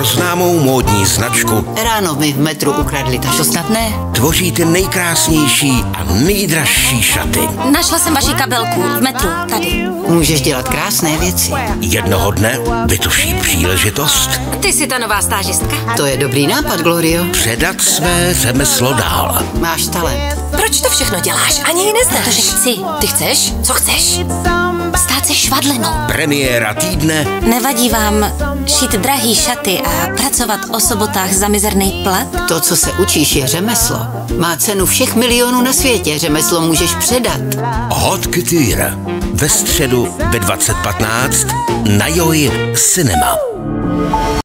pro známou módní značku Ráno mi v metru ukradli, to snad ne. tvoří ty nejkrásnější a nejdražší šaty. Našla jsem vaši kabelku v metru, tady. Můžeš dělat krásné věci. Jednoho dne vytuší příležitost Ty jsi ta nová stážistka? To je dobrý nápad, Glorio. předat své řemeslo dál. Máš talent. Proč to všechno děláš? Ani ji neznáš. Protože chci. Ty chceš? Co chceš? Stát se švadlenou. Premiéra týdne Nevadí vám šít drahý šaty a pracovat o sobotách za mizerný plat? To, co se učíš, je řemeslo. Má cenu všech milionů na světě. Řemeslo můžeš předat. Haute Couture ve středu ve 20:15 na Joy Cinema.